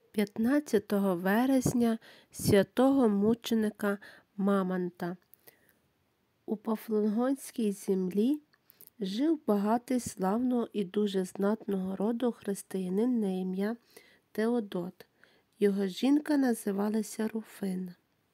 15 вересня святого мученика Мамонта. У Пафлонгонській землі жив багатий славного і дуже знатного роду християнин на ім'я Теодот. Його жінка називалася Руфина.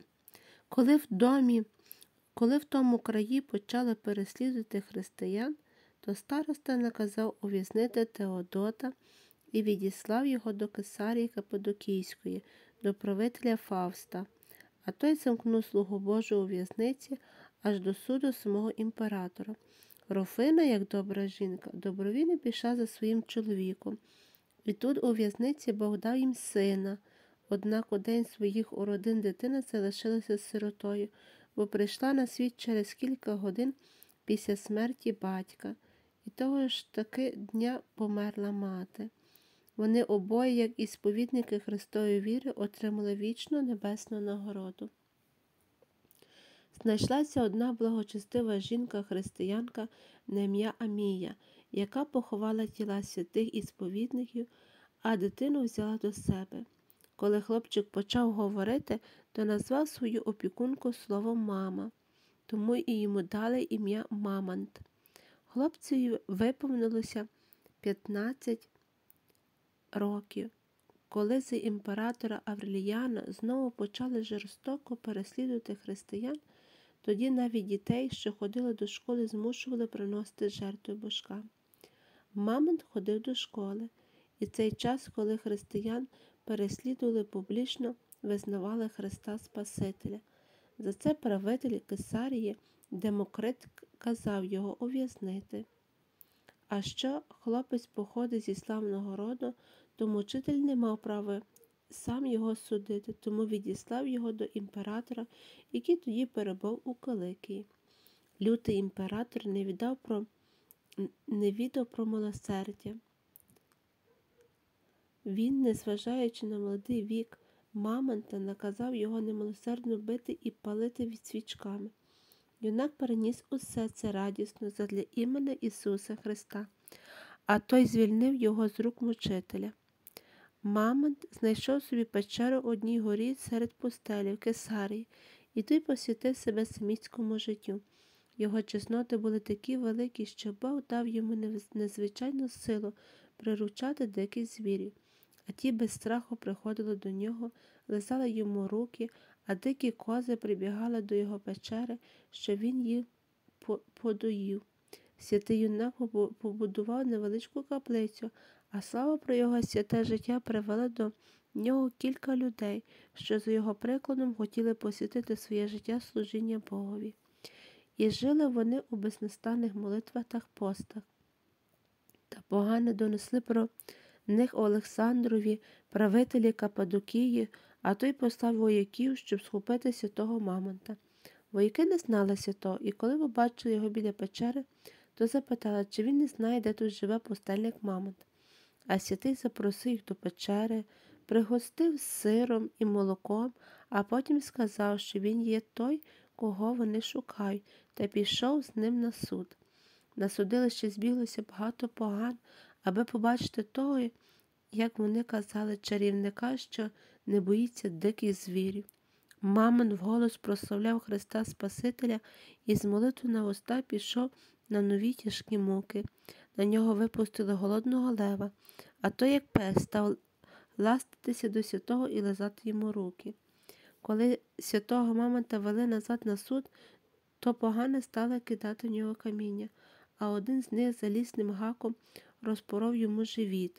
Коли в тому краї почали переслідувати християн, то староста наказав ув'язнити Теодота і відіслав його до Кесарії Каппадокійської, до правителя Фавста, а той замкнув слугу Божу у в'язниці аж до суду самого імператора. Руфина, як добра жінка, добровільно пішла за своїм чоловіком, і тут у в'язниці Бог дав їм сина. Однак у день своїх уродин дитина залишилася сиротою, бо прийшла на світ через кілька годин після смерті батька, і того ж таки дня померла мати. Вони обоє, як і сповідники Христової віри, отримали вічну небесну нагороду. Знайшлася одна благочестива жінка-християнка на ім'я Амія, яка поховала тіла святих і сповідників, а дитину взяла до себе. Коли хлопчик почав говорити, то назвав свою опікунку словом «мама», тому і йому дали ім'я Мамонт. Хлопцеві виповнилося 15 років, коли за імператора Авреліяна знову почали жорстоко переслідувати християн. Тоді навіть дітей, що ходили до школи, змушували приносити жертви божкам. Мамонт ходив до школи, і цей час, коли християн переслідували, публічно визнавали Христа Спасителя. За це правитель Кесарії Демокрит казав його ув'язнити. А що хлопець походить зі славного роду, то мучитель не мав права сам його судити, тому відіслав його до імператора, який тоді перебув у Киликії. Лютий імператор не відав про милосердя. Він, незважаючи на молодий вік Мамонта, наказав його немилосердно бити і палити від свічками. Юнак переніс усе це радісно задля імені Ісуса Христа, а той звільнив його з рук мучителя. Мамонт знайшов собі печеру у одній горі серед пустелі в Кесарії, і той посвятив себе самітському життю. Його чесноти були такі великі, що Бог дав йому незвичайну силу приручати диких звірів, а ті без страху приходили до нього, лизали йому руки, а дикі кози прибігали до його печери, що він їх подоїв. Святий юнак побудував невеличку каплицю, а слава про його святе життя привела до нього кілька людей, що за його прикладом хотіли посвятити своє життя служіння Богові. І жили вони у безнастанних молитвах та постах. Та погани донесли про них Олександрові, правителі Каппадокії, а той послав вояків, щоб схопити святого Мамонта. Вояки не знали святого, і коли побачили його біля печери, то запитали, чи він не знає, де тут живе пустельник Мамонт. А святий запросив їх до печери, пригостив сиром і молоком, а потім сказав, що він є той, кого вони шукають, та пішов з ним на суд. На судилище збіглося багато поган, аби побачити того, як вони казали, чарівника, що не боїться диких звірів. Мамонт вголос прославляв Христа Спасителя і з молитвою на уста пішов на нові тяжкі муки. На нього випустили голодного лева, а той, як пес, став ластитися до святого і лизати йому руки. Коли святого Мамонта вели назад на суд, то погани стали кидати в нього каміння, а один з них залізним гаком розпоров йому живіт.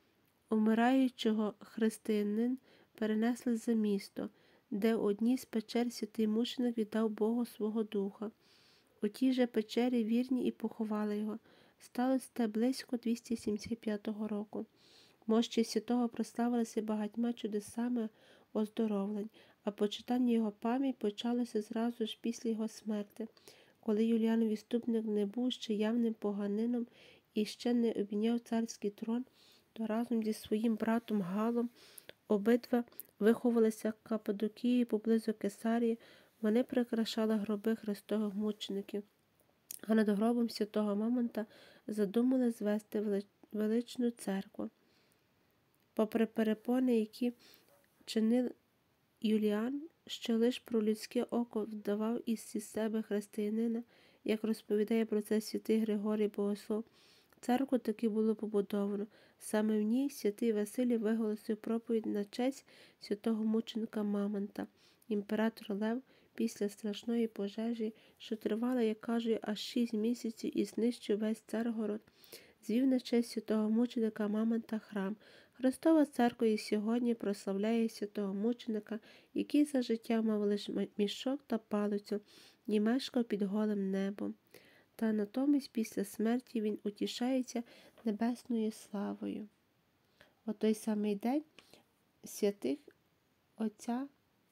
Умираючого християнин перенесли за місто, де у одній з печер святий мученик віддав Богу свого духа. У тій же печері вірні і поховали його. Сталося це близько 275 року. Мощі святого прославилися багатьма чудесами оздоровлень, а почитання його пам'ять почалося зразу ж після його смерти, коли Юліан Відступник не був ще явним поганином і ще не обійняв царський трон, то разом зі своїм братом Галом обидва виховалися в Каппадокії поблизу Кесарії. Вони прикрашали гроби христових мучеників, а над гробом святого Мамонта задумали звести величну церкву. Попри перепони, які чинив Юліан, що лиш про людське око вдавав із себе християнина, як розповідає про це святий Григорій Богослов, церкву таки було побудовано. Саме в ній святий Василій виголосив проповідь на честь святого мученика Мамонта. Імператор Лев після страшної пожежі, що тривала, як кажуть, аж 6 місяців і знищив весь Царгород, звів на честь святого мученика Мамонта храм. Христова церква і сьогодні прославляє святого мученика, який за життя мав лише мішок та палицю і мешкав під голим небом. Та натомість після смерті він утішається небесною славою. У той самий день святих отця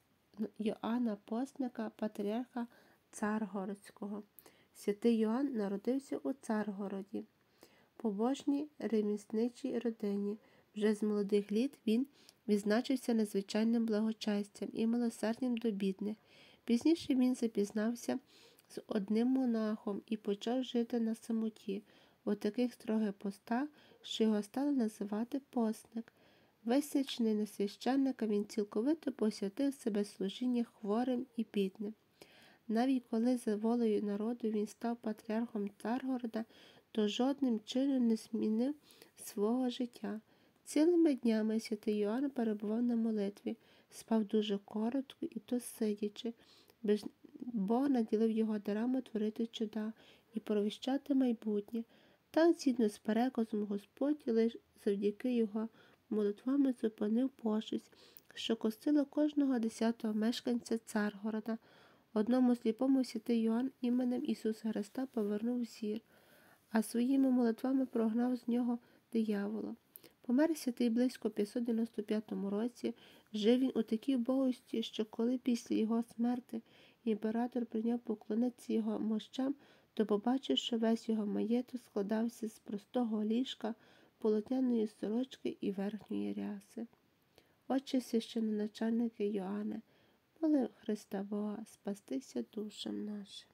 Йоанна Постника, патріарха Царгородського. Святий Йоанн народився у Царгороді, побожній ремісничій родині. Вже з молодих літ він відзначився надзвичайним благочестям і милосердям до бідних. Пізніше він запізнався з одним монахом і почав жити на самоті, у таких строгих постах, що його стали називати постник. Висячений на священника, він цілковито посвятив себе служіння хворим і бідним. Навіть коли за волею народу він став патріархом Царгорода, то жодним чином не змінив свого життя. Цілими днями святий Йоанн перебував на молитві, спав дуже коротко і то сидячи. Бог наділив його дарами творити чуда і провіщати майбутнє. Так, згідно з переказом, Господь лише завдяки його молитвами зупинив пошесть, що косила кожного 10-го мешканця Царгорода. Одному сліпому святий Йоанн іменем Ісуса Христа повернув зір, а своїми молитвами прогнав з нього диявола. Помер святий близько 595 році. Жив він у такій убогості, що коли після його смерти імператор прийняв поклонитися його мощам, то побачив, що весь його маєток складався з простого ліжка, полотняної сорочки і верхньої ряси. Отче священноначальники Йоанне, моли Христа Бога спастися душам нашим.